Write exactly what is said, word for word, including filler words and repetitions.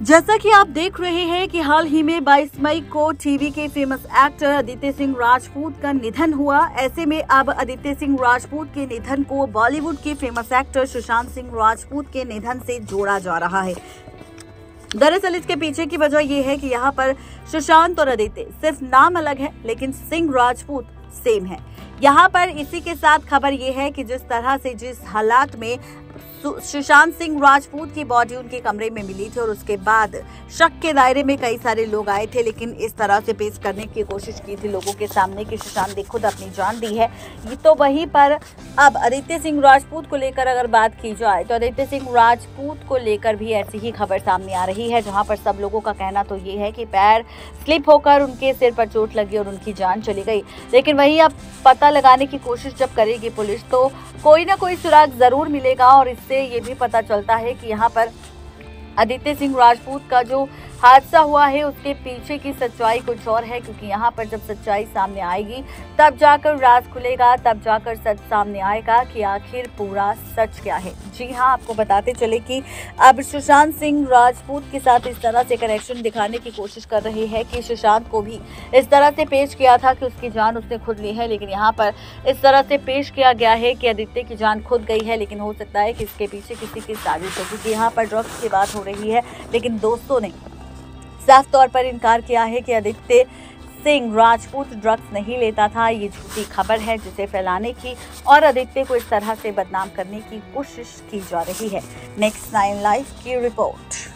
जैसा कि आप देख रहे हैं कि हाल ही में बाईस मई को टीवी के फेमस एक्टर आदित्य सिंह राजपूत का निधन हुआ। ऐसे में अब आदित्य सिंह राजपूत के निधन को बॉलीवुड के फेमस एक्टर सुशांत सिंह राजपूत के निधन से जोड़ा जा रहा है। दरअसल इसके पीछे की वजह यह है कि यहाँ पर सुशांत और आदित्य सिर्फ नाम अलग है, लेकिन सिंह राजपूत सेम है। यहाँ पर इसी के साथ खबर यह है कि जिस तरह से जिस हालात में सुशांत सिंह राजपूत की बॉडी उनके कमरे में मिली थी और उसके बाद शक के दायरे में कई सारे लोग आए थे, लेकिन इस तरह से पेश करने की कोशिश की थी लोगों के सामने कि सुशांत ने खुद अपनी जान दी है। ये तो वहीं पर अब आदित्य सिंह राजपूत को लेकर अगर बात की जाए तो आदित्य सिंह राजपूत को लेकर भी ऐसी ही खबर सामने आ रही है, जहां पर सब लोगों का कहना तो ये है कि पैर स्लिप होकर उनके सिर पर चोट लगी और उनकी जान चली गई। लेकिन वहीं अब पता लगाने की कोशिश जब करेगी पुलिस तो कोई ना कोई सुराग जरूर मिलेगा और इससे ये भी पता चलता है कि यहाँ पर आदित्य सिंह राजपूत का जो हादसा हुआ है उसके पीछे की सच्चाई कुछ और है, क्योंकि यहाँ पर जब सच्चाई सामने आएगी तब जाकर राज खुलेगा, तब जाकर सच सामने आएगा कि आखिर पूरा सच क्या है। जी हाँ, आपको बताते चले कि अब सुशांत सिंह राजपूत के साथ इस तरह से कनेक्शन दिखाने की कोशिश कर रहे हैं कि सुशांत को भी इस तरह से पेश किया था कि उसकी जान उसने खुद ली है, लेकिन यहाँ पर इस तरह से पेश किया गया है कि आदित्य की जान खुद गई है। लेकिन हो सकता है कि इसके पीछे किसी की साजिश हो, क्योंकि यहाँ पर ड्रग्स की बात हो रही है, लेकिन दोस्तों ने साफ तौर पर इनकार किया है कि आदित्य सिंह राजपूत ड्रग्स नहीं लेता था। ये झूठी खबर है जिसे फैलाने की और आदित्य को इस तरह से बदनाम करने की कोशिश की जा रही है। नेक्स्ट नाइन लाइव की रिपोर्ट।